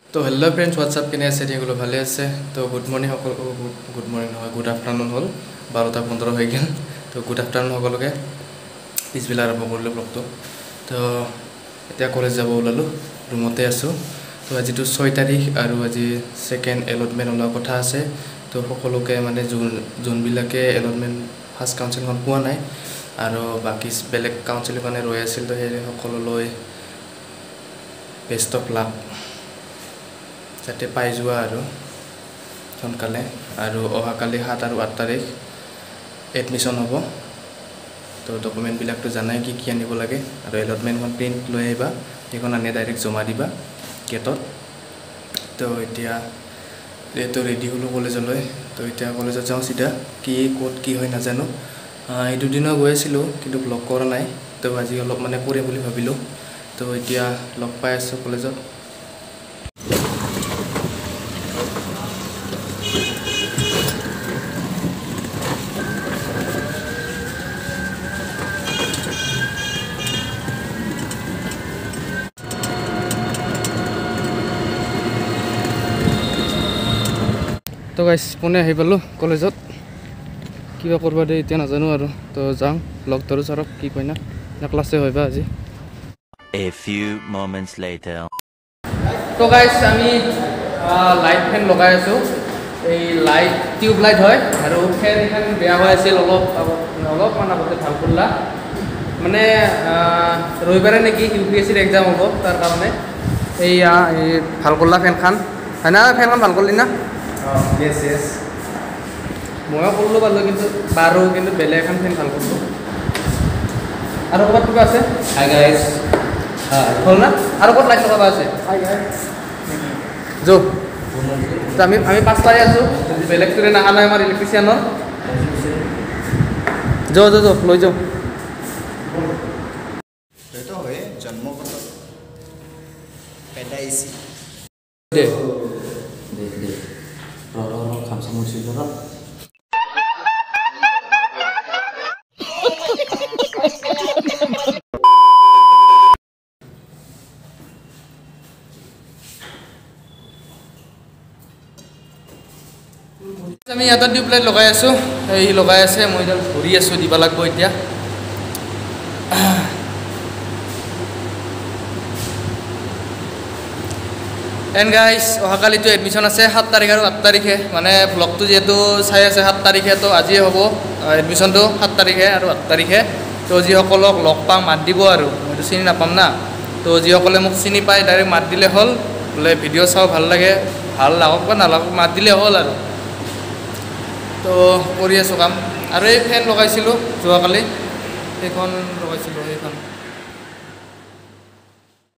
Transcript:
তো hello' friends WhatsApp কেনে আছে এগুলো ভালে আছে তো গুড মৰ্নিং সকল গুড মৰ্নিং নহয় গুড আফটাৰনুন হ'ল 12:15 হৈ গ'ল তো গুড আফটাৰনুন সকলোকে পিছবেলা আৰম্ভ কৰিলোঁ ব্লগটো তো এতিয়া কলেজ যাব ওলালোঁ ৰুমতে আছোঁ তো আজিতো 6 তাৰিখ আৰু আজি সেকেন্ড এলটমেণ্ট ওলোৱা কথা আছে তো সকলোকে মানে যোনবিলাকে এলটমেণ্ট ফাৰ্ষ্ট কাউন্সিলখন পোৱা নাই আৰু বাকি বেলেগ কাউন্সিলৰ কাৰণে ৰৈ আছিল তো সেই সকলোলৈ বেষ্ট অফ লাক যাতে পাই যোৱা আৰু সোনকালে আৰু অহাকালি 7 আৰু 8 তাৰিখ এডমিশ্যন হ'ব তো ডকুমেণ্টবিলাকটো জানাই কি কি আনিব লাগে আৰু এলটমেণ্টখন প্ৰিণ্ট লৈ আহিবা সেইখন আনি ডাইৰেক্ট জমা দিবা গেটত তো এতিয়া যেহেতু ৰেডি হ'লোঁ কলেজলৈ তো এতিয়া কলেজত যাওঁ চিধা কি ক'ত কি হয় নাজানো এই দুদিনো গৈ আছিলোঁ কিন্তু ব্লগ কৰা নাই তো আজি অলপ মানে কৰিম বুলি ভাবিলোঁ তো এতিয়া লগ পাই আছোঁ কলেজত তো গাইছ পুনে আহি পালোঁ কলেজত কিবা কৰবা দে এতিয়া নাজানো আৰু তো যাওঁ লগ ধৰোঁ ছাৰক কি কয় না ক্লাছে হয় বা আজি A few moments later. তো গাইছ আমি লাইট ফেন লগাই আছোঁ এই লাইট টিউব লাইট হয় আৰু ফেন এখন বেয়া হৈ আছিল অলপমান আগতে ভাল কৰিলা মানে ৰবিবাৰে নেকি UPSCৰ এক্সাম হ'ব তাৰ কাৰণে এইয়া এই ভাল কৰিলা ফেনখন হয় না ফেনখন ভাল কৰিলি না yes ময়ো কৰিলোঁ বাৰু কিন্তু বেলেগ এখন ফেন ভাল কৰিলোঁ আৰু ক'ৰবাত কিবা আছে হাই গাইজ হ'ল না আৰু ক'ত লাইট লগাব আছে আমি 5টাই আছোঁ বেলেগ ট্ৰেইন অহা নাই আমাৰ ইলেক্ট্ৰিচিয়ানৰ লৈ যাওঁ জন্মগত পেদাইছি দে খামচা মুচি ধৰা আমি ইয়াত টিউব লাইট লগাই আছোঁ এই লগাই আছে মই এডাল ধৰি আছোঁ দিব লাগিব এতিয়া এণ্ড গাইজ অহাকালিতো এডমিশ্যন আছে 7 তাৰিখ আৰু 8 তাৰিখে মানে ব্লগটো যিহেতু চাই আছে 7 তাৰিখে তো আজিয়ে হ'ব এডমিশ্যনটো 7 তাৰিখে আৰু 8 তাৰিখে তো যিসকলক লগ পাম মাত দিব আৰু মইতো চিনি নাপাম না তো যিসকলে মোক চিনি পায় ডাইৰেক্ট মাত দিলে হ'ল বোলে ভিডিঅ' চাওঁ ভাল লাগে ভাল লাগক বা নালাগক মাত দিলে হ'ল আৰু তো কৰি আছোঁ কাম আৰু এই ফেন লগাইছিলোঁ যোৱাকালি সেইখন লগাইছিলোঁ সেইখন